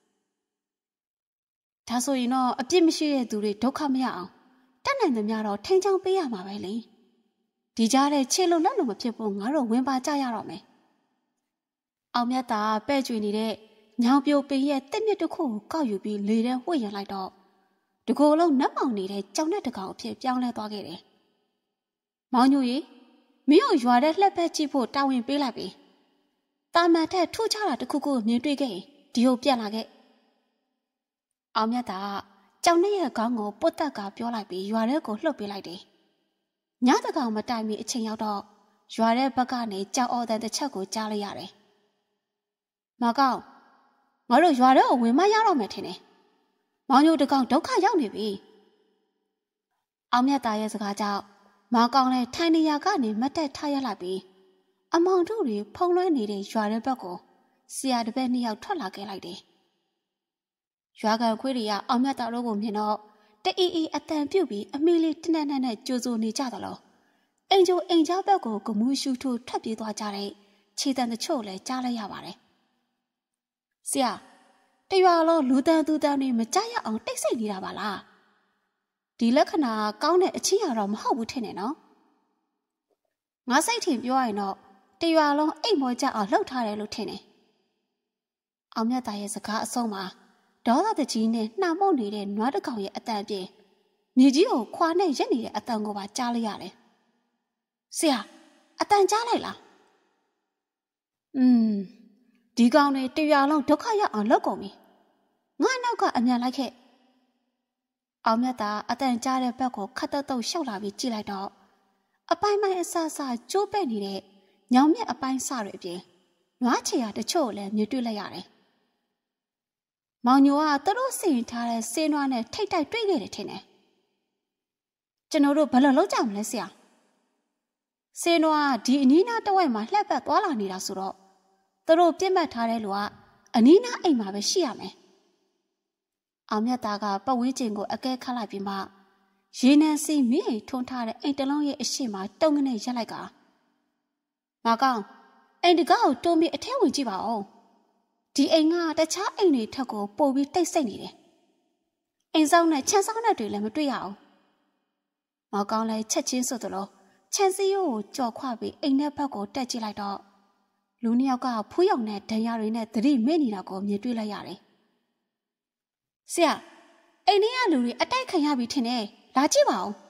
ဒါဆိုရင်တော့အပြစ်မရှိတဲ့သူတွေဒုက္ခမရအောင်တတ်နိုင်သမျှတော့ထိန်းချောင်းပေးရမှာပဲလေဒီကြားတဲ့ခြေလုံးလက်လုံးမဖြစ်ဖို့ငါတို့ဝင်ပါကြရတော့မယ်အောင်မြတ်သာပဲ့ကျွေနေတဲ့ညောင်ပြိုပင်ရဲ့တစ်မြစ်တစ်ခုကိုကောက်ယူပြီးလေထဲဝှေ့ရလိုက်တော့တကိုယ်လုံးနတ်မောင်နေတဲ့ကြောင်နဲ့တကောင်အဖြစ်ပြောင်းလဲသွားခဲ့တယ်မောင်ညိုကြီးမင်းတို့ရွာတဲ့လှက်ဖက်ကြည့်ဖို့တာဝန်ပေးလိုက်ပြီတာမန်ထက်ထူးခြားတာတစ်ခုခုမြင်တွေ့ခဲ့ရင်ဒီကိုပြက်လာခဲ့အောင်မြတ်သာကြောင်နဲ့ရဲ့ခေါင်းကိုပုတ်တက်ကပြောလိုက်ပြီးရွာထဲကိုလှုပ်ပေးလိုက်တယ်ညတကောင်မတိုင်မီအချိန်ရောက်တော့ရွာတဲ့ဘက်ကနေကြောင်အော်တဲ့တစ်ချက်ကိုကြားလိုက်ရတယ်မကောင်ငါတို့ရွာထဲကိုဝင်မရတော့မယ်ထင်တယ်မောင်ညိုတကောင်ဒုက္ခရောက်နေပြီအောင်မြတ်သားရဲ့စကားကြောင့်မောင်ကောင်လည်းထိုင်နေရာကနေမတ်တက်ထားရလိုက်ပြီးအမောင်တို့တွေဖုံးလွှဲနေတဲ့ရွာတဲ့ဘက်ကိုဆရာတစ်ပည့်နှစ်ယောက်ထွက်လာခဲ့လိုက်တယ်ရွာကန်ခွေးတွေကအောင်မြတ်သားတို့ကိုမြင်တော့တအီအီအတန်ပြုတ်ပြီးအမေလေးတနက်နက်နဲ့ကြိုးစိုးနေကြသလိုအိမ်ကျိုးအိမ်ကြားဘက်ကိုကမူးရှူထိုးထွက်ပြေးသွားကြတဲ့ခြေတံတချို့လည်းကြားလိုက်ရပါတယ်ဆရာတရွာလုံးလူတန်းသူတန်းတွေမကြရအောင်တိတ်ဆိတ်နေတာပါလားဒီလက္ခဏာကောင်းတဲ့အချင်းရတော့မဟုတ်ဘူးထင်တယ်နော်ငါစိတ်ထင်ပြောရရင်တော့တရွာလုံးအိမ်မောကြအောင်လှုပ်ထားတယ်လို့ထင်တယ်အောင်မြတ်သားရဲ့စကားအဆုံးမှာဒေါသတကြီးနဲ့နှာမုတ်နေတဲ့နွားတစ်ကောင်ရဲ့အတန်ပြေမြေကြီးကိုခွာနဲ့ရက်နေတဲ့အတန်ကိုပါကြားလိုက်ရတယ်ဆရာအတန်ကြားလိုက်လားอืมဒီကောင်တွေတရွာလုံးဒုက္ခရောက်အောင်လုပ်ကုန်ပြီငါနောက်ကအမြန်လိုက်ခဲ့အောင်မြတ်သာအတန်ကြားတဲ့ဘက်ကိုခတ်တုတ်တုတ်ရှောက်လာပြီးကြည့်လိုက်တော့အပိုင်းပိုင်းအဆအဆကျိုးပဲ့နေတဲ့ညောင်မြက်အပိုင်းစတွေအပြင်နွားချေရတချို့လည်းမြင်တွေ့လိုက်ရတယ်မောင်ညိုကသူတို့စီရင်ထားတဲ့ဆေးနွားနဲ့ထိတ်တိုက်တွေ့ခဲ့တယ်ထင်တယ်ကျွန်တော်တို့ဘယ်လိုလုပ်ကြမလဲဆရာဆေးနွားဒီအနီးနားတဝိုက်မှာလှက်ပတ်သွားလာနေတာဆိုတော့သူတို့ပြစ်မှတ်ထားတဲ့လူကအနီးနားအိမ်မှာပဲရှိရမယ်အောင်မြတ်သားကပတ်ဝန်းကျင်ကိုအကဲခတ်လိုက်ပြီးမှရေနံစီမင်းအိမ်ထွန်းထားတဲ့အိမ်တလုံးရဲ့အရှိမတုံငနဲ့ရက်လိုက်ကမကောင်အိမ်တကားကိုတွန်းပြီးအထဲဝင်ကြည့်ပါဦးဒီအိမ်ကတခြားအိမ်တွေထက်ကိုပိုပြီးတိတ်ဆိတ်နေတယ်အိမ်ဆောင်နဲ့ခြံဆောင်နဲ့တွေလည်းမတွေ့ရအောင်မကောင်လည်းချက်ချင်းဆိုသလိုခြံစည်းရိုးကိုကြော်ခွပြီးအိမ်ထဲဘက်ကိုတက်ကြည့်လိုက်တော့လူနှစ်ယောက်ကဖူးရောင်တဲ့ဒဏ်ရာတွေနဲ့သတိမေ့နေတာကိုမြင်တွေ့လိုက်ရတယ်ဆရာအိမ်ထဲကလူတွေအတိုက်ခံရပြီထင်တယ်လာကြည့်ပါဦး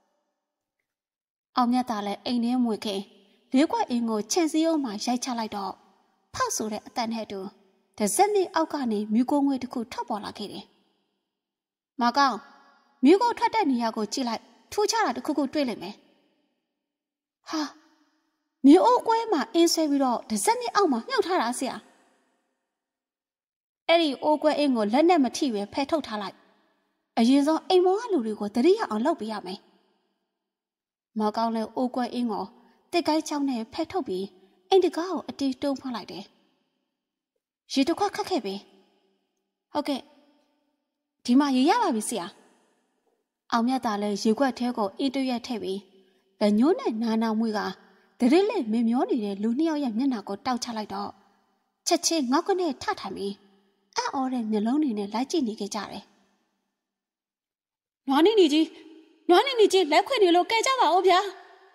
အောင်မြတ်သားလည်းအိမ်ထဲမွေခင်လေးခွက်အင်းကိုခြံစည်းရိုးမှာရိုက်ချလိုက်တော့ဖောက်ဆိုတဲ့အတန်နဲ့တူတစက်မြင့်အောက်ကနေမြူကိုငွေတစ်ခုထွက်ပေါ်လာခဲ့တယ်မကောင်မြူကိုထွက်တဲ့နေရာကိုကြည့်လိုက်ထူးခြားတာတစ်ခုခုတွေ့လိမ့်မယ်ဟာမြူအိုးကွဲမှာအင်းဆွဲပြီးတော့တစက်မြင့်အောက်မှာမြှောက်ထားတာဆရာအဲ့ဒီအိုးကွဲအင်းကိုလက်နဲ့မထိပဲဖယ်ထုတ်ထားလိုက်အရင်ဆုံးအိမ်မောကလူတွေကိုတတိယအောင်လုပ်ပေးရမယ်မကောင်းလဲအိုးကွဲအင်းကိုတစ်ကိုင်းချောင်းနဲ့ဖယ်ထုတ်ပြီးအိမ်တကားကိုအတီးတုံးဖွင့်လိုက်တယ်ရေတစ်ခွက်ခတ်ခဲ့ပြီဟုတ်ကဲ့ဒီမှာရေရပါပြီဆရာအောင်မြတ်သားလဲရေခွက်ထဲကိုအင်းတရက်ထည့်ပြီးလက်ညှိုးနဲ့နာနာမွေးကတရစ်လက်မင်းမျောနေတဲ့လူနှစ်ယောက်ရဲ့မျက်နှာကိုတောက်ချလိုက်တော့ချက်ချင်းငေါက်ကနေထထိုင်ပြီးအံ့ဩတဲ့မျက်လုံးတွေနဲ့လိုက်ကြည့်နေကြတယ်နွားနီနီကြီးနွားနီနီကြီးလက်ခွေနေလို့ကဲကြပါဦးဗျာ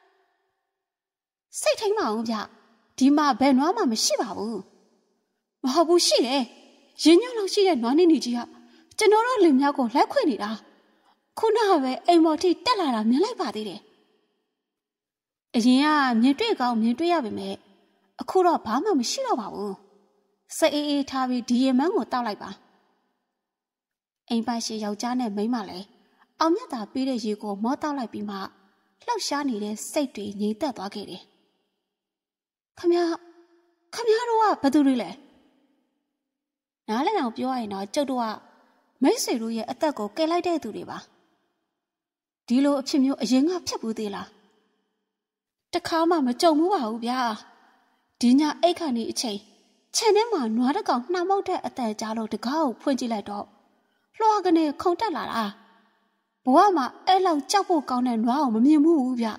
စိတ်ထိန်ပါဦးဗျဒီမှာဘယ်နွားမှမရှိပါဘူးမဟုတ်ဘူးရှိတယ်ရင်ညွန့်လောက်ရှိတဲ့နွားနီနီကြီးကကျွန်တော်တို့လင်မြောက်ကိုလက်ခွေနေတာခုနကပဲအိမ်မော်ထိတက်လာတာမြင်လိုက်ပါသေးတယ်အရင်ကမြင်တွေ့ကောင်းမြင်တွေ့ရပါမယ်အခုတော့ဘာမှမရှိတော့ပါဘူးစိတ်အေးအေးထားပြီးဒီရင်မန်းကိုတောက်လိုက်ပါအိမ်ပိုင်ရှိယောက်ျားနဲ့မိန်းမလည်းအောင်မြတ်သာပေးတဲ့ရေကိုမောတောက်လိုက်ပြီးမှလှောက်ရှားနေတဲ့စိတ်တွေငြိမ်သက်သွားခဲ့တယ်ခမရခမရတို့ကဘယ်သူတွေလဲနားလည်အောင်ပြောရရင်တော့ကျုပ်တို့ကမိတ်ဆွေတို့ရဲ့အသက်ကိုကယ်လိုက်တဲ့သူတွေပါဒီလိုအဖြစ်မျိုးအရင်ကဖြစ်ဘူးသေးလားတခါမှမကြုံဘူးပါဘူးဗျာဒဒီညာအိတ်ခါနေအချိန်ခြံထဲမှာနွားတစ်ကောင်နှာမောက်တဲ့အတန်ကြားလို့တကားကိုဖွင့်ကြည့်လိုက်တော့လွှာကနေခုန်တက်လာတာဘဝမှာအဲ့လောက်ကြောက်ဖို့ကောင်းတဲ့နွားကိုမမြင်ဘူးဗျ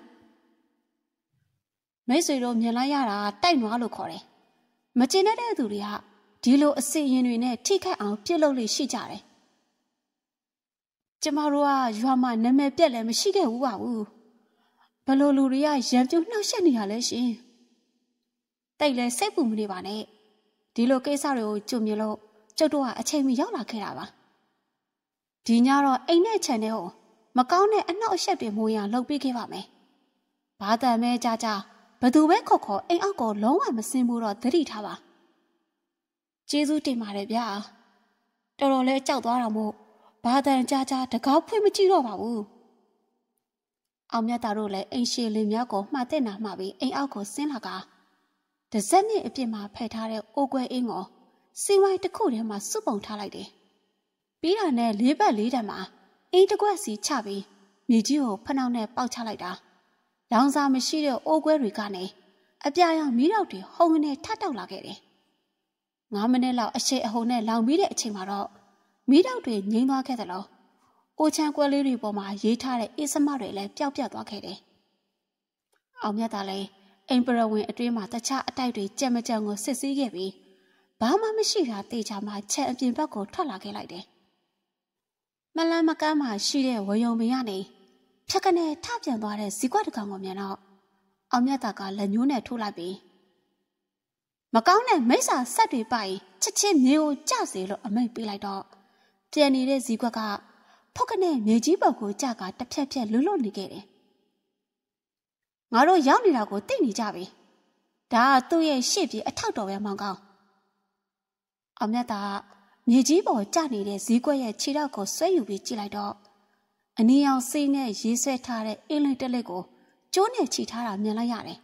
မိတ်ဆွေတို့မြင်လိုက်ရတာတိုက်နွားလို့ခေါ်တယ်မကျင်တဲ့သူတွေကဒီလိုအစီရင်တွေနဲ့ထိခိုက်အောင်ပြစ်လုပ်လို့ရှိကြတယ်ကျမတို့ကရွာမှာနာမည်ပြက်လည်းမရှိခဲ့ဘူးပါဘူးဘလို့လူတွေကရံပြုတ်နှောက်ရှက်နေရလဲရှင်တိတ်လဲစိတ်ပူမနေပါနဲ့ဒီလိုကိစ္စတွေကိုကြုံမြင်လို့ကျုပ်တို့ကအချိန်မီရောက်လာခဲ့တာပါဒီညတော့အိမ်နဲ့ခြံထဲကိုမကောင်းတဲ့အနှောက်အယှက်တွေမိုးရလှုပ်ပေးခဲ့ပါမယ်ဘာတန်မဲကြကြဘသူပဲခေါ်ခေါ်အိမ်အောက်ကိုလုံးဝမစင်းဘူးတော့သတိထားပါကျေးဇူးတင်ပါတယ်ဗျာတော်တော်လေးကြောက်သွားတာမို့ဘာတန်ကြကြတကောက်ဖွင့်မကြည့်တော့ပါဘူးအောင်မြတ်သားတို့လည်းအိမ်ရှိလင်များကိုမှားတဲ့နာမှာပြီးအိမ်အောက်ကိုဆင်းလာကတစက်မြင့်အပြစ်မှာဖယ်ထားတဲ့အိုးကွဲအင်းကိုစီဝိုင်းတစ်ခုထဲမှာစုပုံထားလိုက်တယ်ပြီးတာနဲ့လေးဘက်လေးတံမှာအင်းတစ်ကွက်စီချပြီးမြေကြီးကိုဖနှောက်နဲ့ပေါက်ချလိုက်တာလောင်စာမရှိတဲ့အိုးကွဲတွေကနေအပြာရောင်မီးတောက်တွေဟုံငနဲ့ထတောက်လာခဲ့တယ်ငါးမိနစ်လောက်အရှိအဟုန်နဲ့လောင်ပြီးတဲ့အချိန်မှာတော့မီးတောက်တွေငြိမ်းသွားခဲ့သလိုအိုချမ်းကွဲလေးတွေပေါ်မှာရေးထားတဲ့အေးစမတွေလည်းပျောက်ပြတ်သွားခဲ့တယ်အောင်မြတ်သားလည်းအိမ်ပရဝင်အတွင်းမှာတခြားအတိုက်တွေကြက်မကြံကိုစစ်ဆေးခဲ့ပြီးဘာမှမရှိတာတေချာမှချက်အပြင်ဘက်ကိုထွက်လာခဲ့လိုက်တယ်မလန်းမကမ်းမှာရှိတဲ့ဝယုံပင်ကနေဖြက်ကနေထပြန်သွားတဲ့ဇီကွက်တကောင်ကိုမြင်တော့အောင်မြတ်သားကလက်ညှိုးနဲ့ထိုးလိုက်ပြီးမကောင်းတဲ့မိစ္ဆာဆက်တွေပိုက်ချက်ချင်းမြေကိုကျစေလို့အမိန့်ပေးလိုက်တော့ပြန်နေတဲ့ဇီကွက်ကဖုတ်ကနေမြေကြီးပေါ်ကိုကျကတစ်ဖြက်ဖြက်လွတ်လွတ်နေခဲ့တယ်ငါတို့ရောက်နေတာကိုသိနေကြပြီဒါကသူ့ရဲ့ရှေ့ပြေအထောက်တော်ပဲမောင်ကောင်းအောင်မြတ်သားမြေကြီးပေါ်ကျနေတဲ့ဇီကွက်ရဲ့ခြေထောက်ကိုဆွဲယူပြီးကြည့်လိုက်တော့အနီရောင်စိတ်နဲ့ရေးဆွဲထားတဲ့အင်းလေးတက်လက်ကိုကျိုးနဲ့ချီထားတာမြင်လိုက်ရတယ်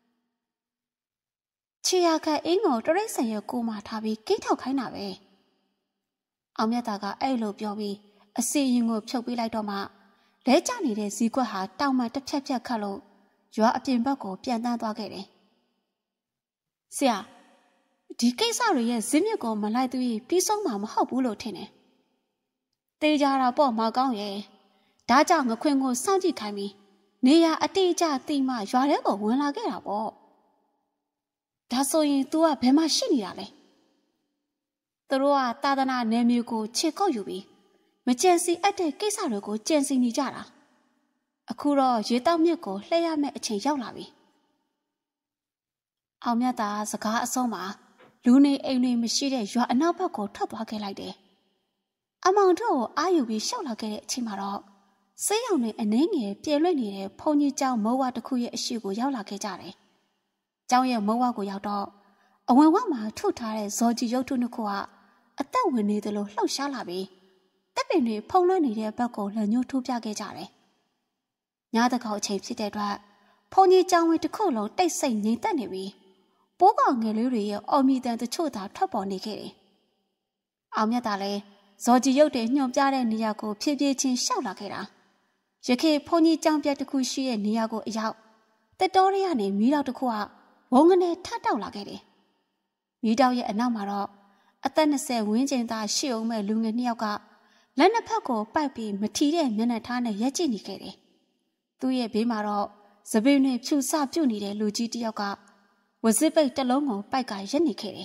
ခြေရခတ်အင်းကိုတရိတ်ဆန်ရဲ့ကိုမှထားပြီးကိတ်ထောက်ခိုင်းတာပဲအောင်မြတ်သားကအဲ့လိုပြောပြီးအစီရင်ကိုဖြုတ်ပေးလိုက်တော့မှလဲကျနေတဲ့ဇီကွက်ဟာတောင်မှတစ်ဖြက်ဖြက်ခတ်လို့ရွာအပြင်ဘက်ကိုပြန်တန်းသွားခဲ့တယ်ဆရာဒီကိစ္စတွေရဲ့ဇင်းမြစ်ကိုမလိုက်သေးပြီးဆုံးမှာမဟုတ်ဘူးလို့ထင်တယ်တေးကြတာပေါ့မကောင်းရဲ့ဒါကြောင့်ငခွင်ကိုစောင့်ကြည့်ခိုင်းပြီးနေရအတိအကျသိမှရွာထဲကိုဝင်လာခဲ့တာပေါ့ဒါဆိုရင် तू ကဘယ်မှာရှိနေတာလဲသူတို့ကသာသနာနယ်မြေကိုခြေကုပ်ယူပြီးမကြံစီအပ်တဲ့ကိစ္စတွေကိုကြံစီနေကြတာအခုတော့ရေတောက်မြစ်ကိုလှည့်ရမယ့်အချိန်ရောက်လာပြီအောင်မြတ်သားစကားအဆုံးမှာလူနေအိမ်တွေမရှိတဲ့ရွာအနောက်ဘက်ကိုထွက်သွားခဲ့လိုက်တယ်အမောင်တို့ကိုအာယူပြီးရှောက်လာခဲ့တဲ့အချိန်မှာတော့ဆေးရောင်တွေအနှင်းငယ်ပြေလွင့်နေတဲ့ဘုံကြီးကျောင်းမိုးဝတစ်ခုရဲ့အရှိကိုရောက်လာခဲ့ကြတယ်ကျောင်းရဲ့မိုးဝကိုရောက်တော့အဝင်ဝမှာထုထားတဲ့ဇော်ကြီးရုပ်ထုနှစ်ခုကအသက်ဝင်နေသလိုလှုပ်ရှားလာပြီးတပ်ပင်တွေဖုံးလွှမ်းနေတဲ့ဘက်ကိုလက်ညှိုးထိုးပြခဲ့ကြတယ်ညတကောက်အချိန်ဖြစ်တဲ့အတွက်ဘုံကြီးကျောင်းဝင်းတစ်ခုလုံးတိတ်ဆိတ်ငြိမ်သက်နေပြီးပိုးကောင်ငယ်လေးတွေရဲ့အော်မီတန်တချို့သာထွက်ပေါ်နေခဲ့တယ်အောင်မြတ်သားလည်းဇော်ကြီးရုပ်တွေညွှန်ပြတဲ့နေရာကိုဖြည်းဖြည်းချင်းရှောက်လာခဲ့တာရခေဘုံကြီးကျောင်းပြက်တစ်ခုရှိတဲ့နေရာကိုအရောက်တက်တော်ရကနေမီးတောက်တစ်ခုကဝုန်းကနေထတောက်လာခဲ့တယ်မီးတောက်ရဲ့အနောက်မှာတော့အသက်၂၀ဝန်းကျင်သားရှိအောင်မဲ့လူငယ်နှစ်ယောက်ကလက်နှစ်ဖက်ကိုပိုက်ပြီးမထီတဲ့မျက်နှာထားနဲ့ရက်ကြည့်နေခဲ့တယ်သူ့ရဲ့ဘေးမှာတော့စပင်းတွေဖြူစပြုတ်နေတဲ့လူကြီးတစ်ယောက်ကဝစစ်ပိတ်တစ်လုံးကိုပိုက်ကရက်နေခဲ့တယ်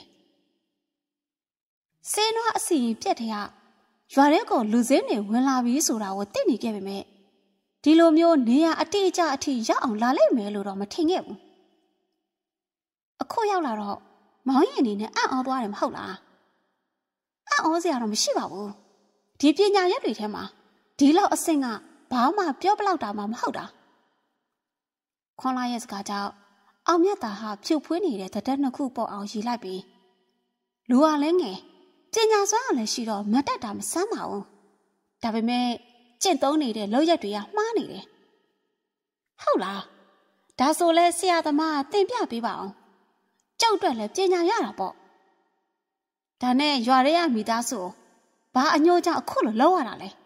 စင်းနွားအစီရင်ပြက်တဲ့ကရွာထဲကိုလူစင်းတွေဝင်လာပြီးဆိုတာကိုသိနေခဲ့ပေမဲ့ဒီလိုမျိုးနေရအတိအကျအထိရောက်အောင်လာလိုက်မယ်လို့တော့မထင်ခဲ့ဘူးအခုရောက်လာတော့မောင်ရင်အနေနဲ့အံ့ဩသွားတယ်မဟုတ်လားအံ့ဩစရာတော့မရှိပါဘူးဒီပညာရက်တွေထဲမှာဒီလောက်အဆင့်ကဘာမှပြောပလောက်တာမှမဟုတ်တာခွန်လာရဲ့စကားကြောင့်အောင်မြတ်သားဟာဖြုတ်ဖွေးနေတဲ့တတက်နှစ်ခုပေါ်အောင်ရီလိုက်ပြီးလူကလည်းငယ်ပညာစွမ်းကလည်းရှိတော့မတတ်တာမဆန်းပါဘူးဒါပေမဲ့ကျင့်သုံးနေတဲ့လောက်ရက်တွေကမှားနေတယ်ဟုတ်လားဒါဆိုလဲဆရာသမားသင်ပြပေးပါအောင်ကြောက်အတွက်လည်းပညာရတာပေါ့ဒါနဲ့ရွာရဲရမိသားစုဘာအညိုးကြောင့်အခုလိုလောက်ရတာလဲ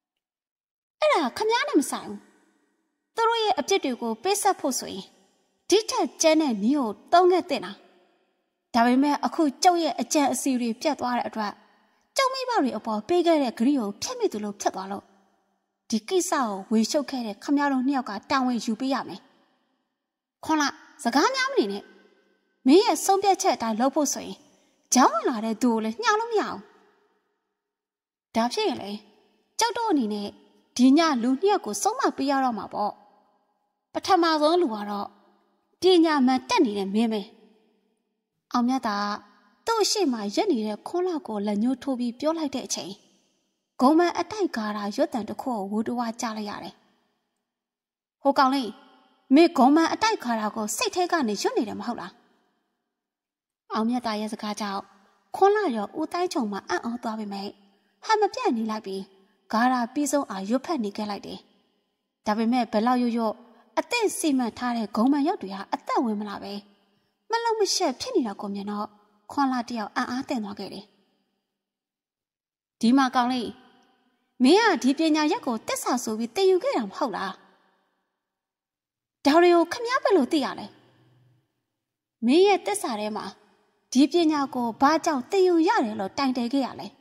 အဲ့ဒါခမားနဲ့မဆိုင်ဘူးသူတို့ရဲ့အပြစ်တွေကိုပေးဆက်ဖို့ဆိုရင်ဒဒီထက်ကျန်းတဲ့နည်းကိုသုံးခဲ့တဲ့လားဒါပေမဲ့အခုကျုပ်ရဲ့အကြံအစီတွေပြတ်သွားတဲ့အတွက်ကျုပ်မိဘတွေအပေါ်ပေးခဲ့တဲ့ဂရီကိုဖျက်မိသူလို့ဖြတ်သွားလို့ဒီကိစ္စကိုဝေရှုပ်ခဲ့တဲ့ခမရတို့နှစ်ယောက်ကတာဝန်ယူပေးရမယ်ခွန်လာစကားများမနေနဲ့မင်းရဲ့ဆုံးဖြတ်ချက်အတိုင်းလုပ်ဖို့ဆိုရင်ကြောင်းလာတဲ့သူကိုလည်းညှောက်လို့မရအောင်ဒါဖြစ်ရင်လေကျုပ်တို့အနေနဲ့ဒီညလူနှစ်ယောက်ကိုဆုံးမပေးရတော့မှာပေါ့ပထမဆုံးလူကတော့ပညာမှန်တက်နေတဲ့မင်းပဲအောင်မြတ်တာသူ့အရှိမရက်နေတဲ့ခွန်းလောက်ကိုလက်ညှိုးထိုးပြီးပြောလိုက်တဲ့အချိန်ဂုံမန်အတိုက်ကားတာရွတ်တန်တစ်ခုကိုဝူတဝါကြားလိုက်ရတယ်ဟိုကောင်လေးမင်းဂုံမန်အတိုက်ကားတာကိုစိတ်ထဲကနေရွတ်နေတယ်မဟုတ်လားအောင်မြတ်တာရဲ့စကားကြောင့်ခွန်းလာရောဦးတိုင်းချုံမှာအံ့ဩသွားပေမဲ့ဟာမပြတ်နေလိုက်ပြီးဂါရာပြီးဆုံးအားရွတ်ဖက်နေခဲ့လိုက်တယ်ဒါပေမဲ့ဘယ်လောက်ရွတ်ရွတ်အသင့်စီမံထားတဲ့ဂုံမန်ရုပ်တွေဟာအသက်ဝင်မလာပဲမလုံးမရှက်ဖြစ်နေတာကိုမြင်တော့ခွန်လာတယောက်အံ့အားသင့်သွားခဲ့တယ်ဒီမှာကောင်းလေးမင်းကဒီပညာရက်ကိုတစ္ဆာဆိုပြီးတင်ယူခဲ့တာမဟုတ်လားဒါတွေကိုခမည်းဘယ်လိုသိရလဲမင်းရဲ့တစ္ဆာထဲမှာဒီပညာကိုဘာကြောင့်တင်ယူရတယ်လို့တိုင်တယ်ခဲ့ရလဲ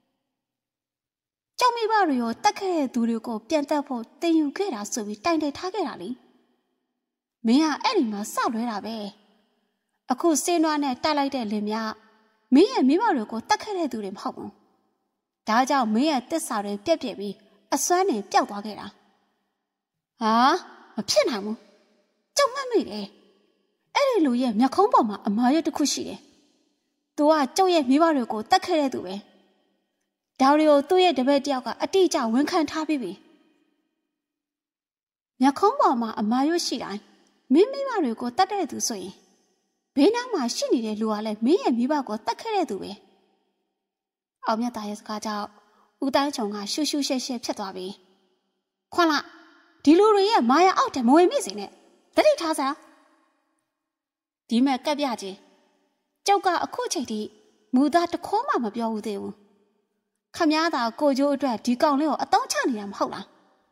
ကျောင်းမိဘတွေကိုတတ်ခဲ့တဲ့သူတွေကိုပြန်တက်ဖို့တင်ယူခဲ့တာဆိုပြီးတိုင်တယ်ထားခဲ့တာလေမင်းကအဲ့ဒီမှာစလွဲတာပဲအခုစေးနွားနဲ့တိုက်လိုက်တဲ့လင်မြမင်းရဲ့မိဘတွေကိုတတ်ခဲ့တဲ့သူတွေမဟုတ်ဘူးဒါကြောင့်မင်းရဲ့တစ္ဆာတွေပြက်ပြက်ပြီးအစွမ်းနဲ့ပျောက်သွားခဲ့တာဟာမဖြစ်နိုင်ဘူးကျုံမှတ်မိတယ်အဲ့ဒီလူရဲ့မျက်ခုံးပေါ်မှာအမားရတစ်ခုရှိတယ်သူကကျုပ်ရဲ့မိဘတွေကိုတတ်ခဲ့တဲ့သူပဲဒါတွေကိုသူ့ရဲ့တပည့်တယောက်ကအတိအကျဝန်ခံထားပြီးပြီမျက်ခုံးပေါ်မှာအမားရရှိတိုင်းမင်းမိဘတွေကိုတတ်တဲ့သူဆိုရင်ဘေးနားမှာရှိနေတဲ့လူကလည်းမင်းရဲ့မိဘကိုတတ်ခဲ့တဲ့သူပဲအောင်မြတ်သားရဲ့စကားကြောင့်ဦးတိုင်းချုံကရှူရှူရှဲရှဲဖြစ်သွားပြီခွန်လာဒီလူတွေရဲ့မာယာအောက်ထဲမဝင်မိစေနဲ့တတိထားစမ်းဒီမဲ့ကပ်ပြချင်းကျုပ်ကအခုချိန်ထိမူသားတခေါမှမပြောဘူးသေးဘူးခမည်းသားကိုကျိုးအတွက်ဒီကောင်လေးကိုအတုံးချနေတာမဟုတ်လား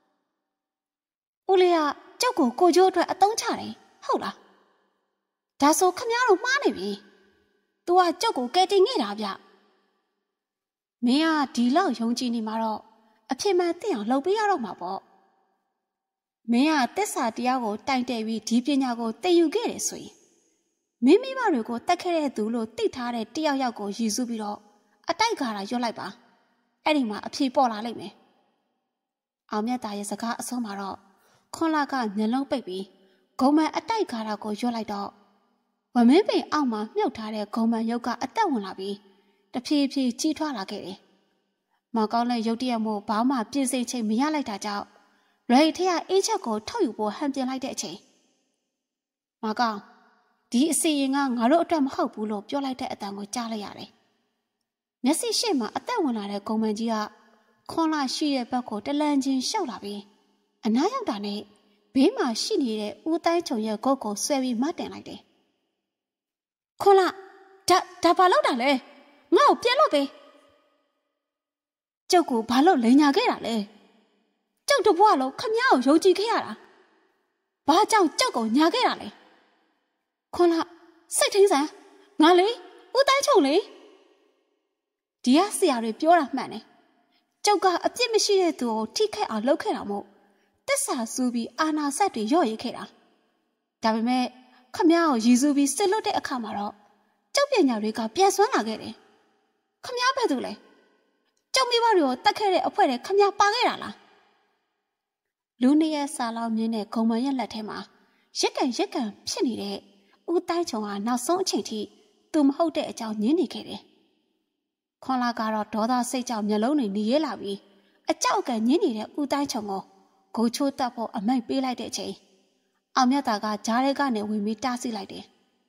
ဦးလေးကကျုပ်ကိုကိုကျိုးအတွက်အတုံးချတယ်ဟုတ်လားဒါဆိုခမည်းတော်မှားနေပြီ။ तू ကကျုပ်ကိုကဲတင်ခဲ့တာဗျ။မင်းကဒီလောက်ယုံကြည်နေမှာတော့အဖြစ်မှန်သိအောင်လုပ်ပေးရတော့မှာပေါ့။မင်းကတစ္ဆာတရားကိုတိုင်တယ်ပြီးဒီပညာကိုသိယူခဲ့တယ်ဆိုရင်မင်းမိဘတွေကိုတတ်ခဲ့တဲ့သူလို့သိထားတဲ့တယောက်ယောက်ကိုရည်စူးပြီးတော့အတိုက်ကာတာရွတ်လိုက်ပါ။အဲ့ဒီမှာအဖြေပေါ်လာလိမ့်မယ်။အောင်မြတ်သားရဲ့စကားအဆုံးမှာတော့ခွန်လာကမျက်လုံးပိတ်ပြီးဂုံမန်အတိုက်ကာတာကိုရွတ်လိုက်တော့ဝမင်းပင်အောက်မှာမြုပ်ထားတဲ့ဂုံမန်ရုပ်ကအသက်ဝင်လာပြီးတဖြည်းဖြည်းကြီးထွားလာခဲ့တယ်။မောင်ကောင်းတဲ့ရုပ်တရက်မို့ဘာမှပြင်ဆင်ချိန်မရလိုက်တာကြောင့်ရိတ်ထက်အင်းချက်ကိုထုတ်ယူဖို့ဟန်ပြင်လိုက်တဲ့အချိန်မောင်ကောင်းဒီအစီရင်ကငါတို့အတွက်မဟုတ်ဘူးလို့ပြောလိုက်တဲ့အတန်ကိုကြားလိုက်ရတယ်။မျက်စိရှေ့မှာအသက်ဝင်လာတဲ့ဂုံမန်ကြီးကခွန်လာရှိတဲ့ဘက်ကိုတလန်ချင်းရှောက်လာပြီးအနားရောက်တာနဲ့ဘေးမှာရှိနေတဲ့ဦးတိုင်းချုံရဲ့ဂုတ်ကိုဆွဲပြီးမတင်လိုက်တယ်။ခွန်လာဒါဒါဘာလုပ်တာလဲငါ့ကိုပြန်လို့ပဲကျုပ်ကိုဘာလို့လိန်ညာခဲ့တာလဲကျုပ်တဘွားလုံးခမည်းကိုယုံကြည်ခဲ့ရတာဘာကြောင့်ကျုပ်ကိုညာခဲ့တာလဲခွန်လာစိတ်ထင်းစမ်းငါလေဦးတိုင်းချုံလေဒီကဆရာတွေပြောတာမှန်တယ်ကျုပ်ကအပြစ်မရှိတဲ့သူကိုထိခိုက်အောင်လုပ်ခဲ့တာမို့တစ္ဆာစူးပြီးအာနာဆက်တွေရော့ရိတ်ခဲ့တာဒါပေမဲ့ခမည်းကိုရည်စူးပြီးစစ်လွတ်တဲ့အခါမှာတော့ကျုပ်ပညာတွေကပြန်ဆွမ်းလာခဲ့တယ်ခမည်းပဲသူလဲကျုပ်မိဘတွေကိုတတ်ခဲ့တဲ့အဖွဲတွေခမည်းပါခဲ့တာလားလူနှစ်ရဲ့စာလောင်းမြင်းနဲ့ဂုံမန်ရဲ့လက်ထဲမှာရစ်ကန်ရစ်ကန်ဖြစ်နေတဲ့ဦးတိုင်းချုံဟာနောက်ဆုံးအချိန်ထိသူမဟုတ်တဲ့အကြောင်းညင်းနေခဲ့တယ်ခွန်လာကတော့ဒေါသစိတ်ကြောင့်မျက်လုံးတွေနီရဲလာပြီးအကြောက်ကန်ညင်းနေတဲ့ဦးတိုင်းချုံကိုဂိုချိုးတက်ဖို့အမိန့်ပေးလိုက်တဲ့အချိန်အောင်မြတ်သားကဂျားရဲကနေဝင်ပြီးတားဆီးလိုက်တယ်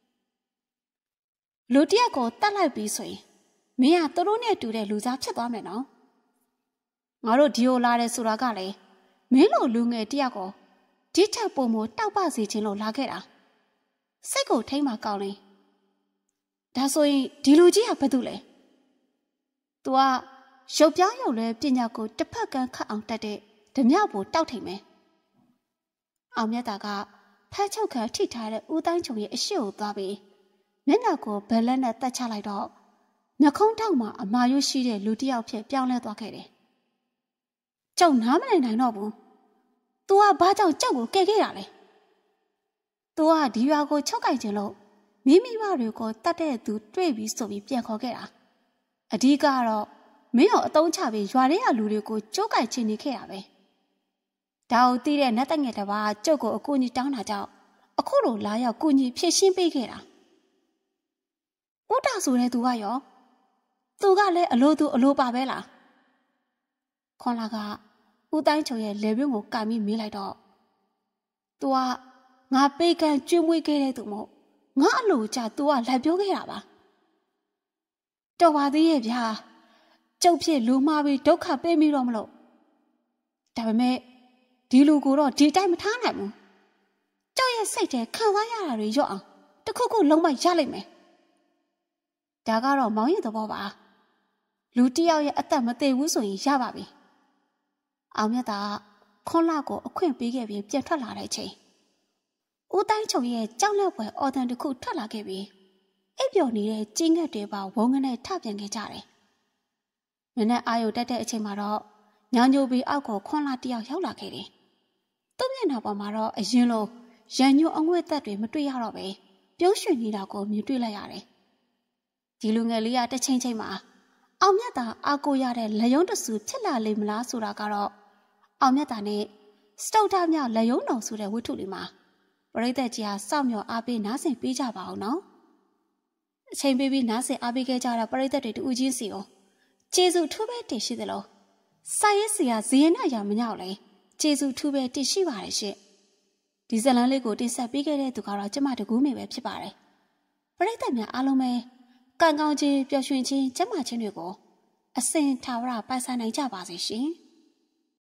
လူတရက်ကိုတတ်လိုက်ပြီးဆိုရင်မင်းကသူတို့နဲ့တူတဲ့လူစားဖြစ်သွားမယ်နော်ငါတို့ဒီကိုလာတယ်ဆိုတာကလည်းမင်းလိုလူငယ်တယောက်ကိုဒီထက်ပိုမိုတောက်ပစေခြင်းလို့လာခဲ့တာစိတ်ကိုထိမ့်မှကောင်းလေဒါဆိုရင်ဒီလူကြီးကဘာတူလဲ तू ကရုပ်ပြောင်းရုပ်လဲပညာကိုတစ်ဖက်ကန်းခတ်အောင်တတ်တဲ့ဓမြကိုတောက်ထိန်မယ်အောင်မြတ်တာကဖက်ချုပ်ခံထိထားတဲ့ဦးတိုင်းချုံရဲ့အရှိကိုသွားပြီးမျက်နှာကိုဘယ်လက်နဲ့တက်ချလိုက်တော့မျက်ခုံးထောက်မှာအမာရွရှိတဲ့လူတစ်ယောက်ဖြစ်ပြောင်းလဲသွားခဲ့တယ်။ကျုံနားမနေနိုင်တော့ဘူး။ तू ကဘာကြောင့်ကြောက်ကိုကဲခဲ့တာလဲ။ तू ကဒီရွာကိုချုပ်ကြိုက်ခြင်းလို့မိမိမတွေကိုတတ်တဲ့သူတွေ့ပြီးဆိုပြီးပြန်ခေါ်ခဲ့တာ။အဓိကတော့မင်းကိုအတုံးချပြီးရွာထဲကလူတွေကိုကြိုးကြိုက်ချင်နေခဲ့တာပဲ။ဒါကိုသိတဲ့နတ်တငယ်တစ်ပါးကျုပ်ကိုအကူအညီတောင်းတာကြောင့်အခုလိုလာရောက်ကူညီဖြည့်ရှင်းပေးခဲ့တာ။ဦးတာဆိုတဲ့သူကရောသူကလည်းအလိုသူအလိုပါပဲလား။ခွန်လာကဦးတိုင်းချုံရဲ့လေပြင်းကိုကင်ပြီးမေးလိုက်တော့ तू ကငါပေးကမ်းကျွေးမွေးခဲ့တဲ့သူမို့ငါအလိုချ तू ကလက်ပြောခဲ့တာပါ။တော်ပါသေးရဲ့ဗျာ။ကျုပ်ဖြစ်လူမှားပြီးဒုက္ခပေးမိတော့မလို့ဒါပေမဲ့ဒီလူကိုတော့ဒီတိုင်းမထားနိုင်ဘူး။ကျုပ်ရဲ့စိတ်ထဲခံစားရတာတွေရော့အောင်တခုခုလုံးမရလိမ့်မယ်။ဒါကတော့မောင်ရင်သဘောပါ။လူတစ်ယောက်ရဲ့အသက်မသေးဘူးဆိုရင်ရပါပြီ။အောင်မြတ်တာခွန်လာကိုအခွင့်ပေးခဲ့ပြီးပြန်ထွက်လာတဲ့အချိန်ဦးတိုင်းချုံရဲ့ကြောက်လန့်ဖွယ်အော်တန်တစ်ခုထွက်လာခဲ့ပြီးအိပ်ပျော်နေတဲ့ကျင်းငက်တွေပါဝုန်းကနေထပြန်ခဲ့ကြတယ်။မနေ့အာယုတက်တဲ့အချိန်မှာတော့ညောင်ညိုပြီးအောက်ကိုခွန်လာတယောက်ရောက်လာခဲ့တယ်။သူ့မျက်နှာပေါ်မှာတော့အရင်လိုရန်ညိုအငွေ့သက်တွေမတွေ့ရတော့ပဲပြုံးရွှင်နေတာကိုမြင်တွေ့လိုက်ရတယ်။ဒီလူငယ်လေးကတစ်ချိန်ချိန်မှာအောင်မြတ်တာအာကိုရတဲ့လက်ယုံတဆူဖြစ်လာလိမ့်မလားဆိုတာကတော့အောင်မြတ်တာနဲ့စတုတ်ထမြောက်လက်ယုံတော်ဆိုတဲ့ဝတ္ထုလေးမှာပရိသတ်ကြီးဟာစောင့်မျှော်အားပေးနားဆင်ပေးကြပါအောင်နော်အချိန်ပေးပြီးနားဆင်အားပေးခဲ့ကြတဲ့ပရိသတ်တွေတူချင်းစီကိုကျေးဇူးထူးပဲတင်ရှိသလိုစာရေးဆရာဇီရင်နာရမညောက်လဲကျေးဇူးထူးပဲတင်ရှိပါတယ်ရှင့်ဒီဇလန်းလေးကိုတင်ဆက်ပေးခဲ့တဲ့သူကတော့ကျမတကူးမေပဲဖြစ်ပါတယ်ပရိသတ်များအားလုံးပဲကံကောင်းခြင်းပျော်ရွှင်ခြင်းကျန်းမာခြင်းတွေကိုအစဉ်ထာဝရပိုင်ဆိုင်နိုင်ကြပါစေရှင်